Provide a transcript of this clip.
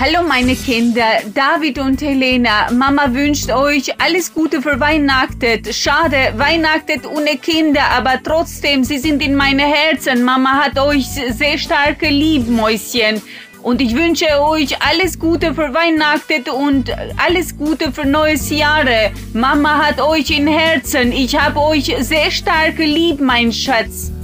Hallo meine Kinder, David und Helena. Mama wünscht euch alles Gute für Weihnachten. Schade, Weihnachten ohne Kinder, aber trotzdem, sie sind in meine Herzen. Mama hat euch sehr stark lieb, Mäuschen. Und ich wünsche euch alles Gute für Weihnachten und alles Gute für neues Jahr. Mama hat euch in Herzen. Ich habe euch sehr stark lieb, mein Schatz.